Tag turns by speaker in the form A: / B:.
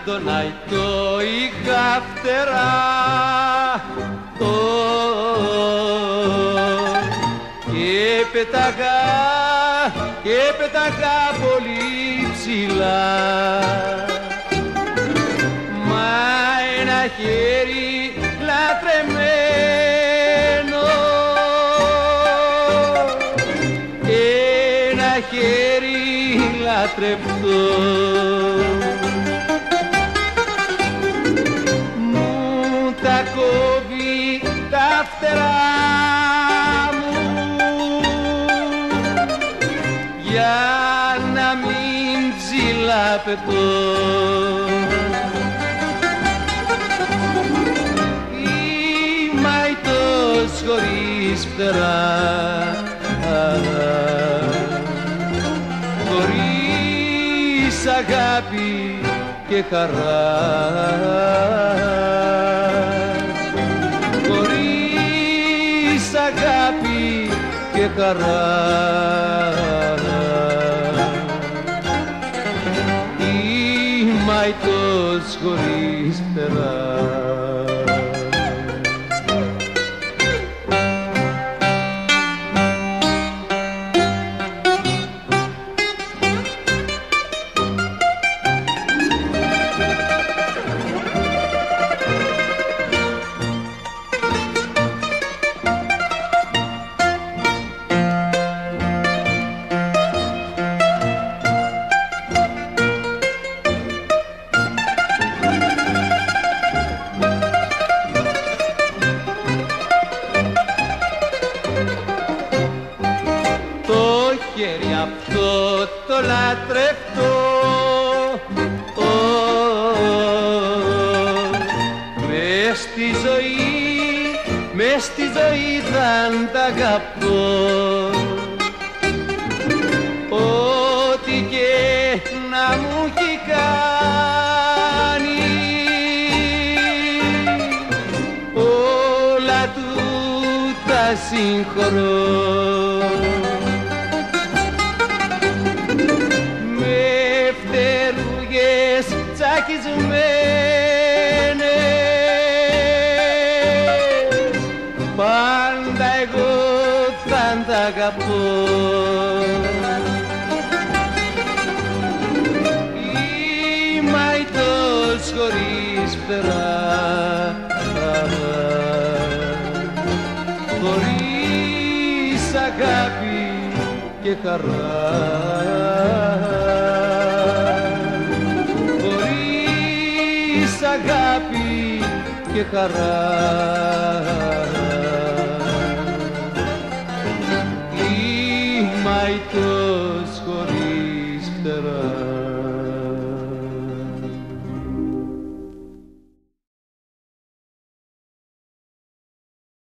A: στον αϊτό είχα φτερά και πέταγα πολύ ψηλά, μα ένα χέρι λατρεμένο, ένα χέρι λατρευτό μου τα κόβει τα φτερά μου για να μην ψηλαπετώ. Είμαι αητός χωρίς φτερά, χωρίς αγάπη και χαρά, χωρίς αγάπη και χαρά. Είμαι αητός χωρίς φτερά. χέρι αυτό το λατρευτό, μες στη ζωή θα τ' αγαπώ, ό,τι και να μου έχει κάνει, όλα του τα συγχωρώ. Με φτερούγες τσακισμένες, πάντα εγώ θα τ' αγαπώ. Είμαι αητός χωρίς φτερά, χωρίς αγάπη και χαρά, χωρίς αγάπη και χαρά. Είμαι αητός